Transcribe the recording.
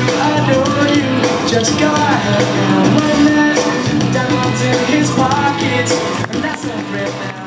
adore you. Just go ahead now, put that diamonds in his pockets, and that's a rip now.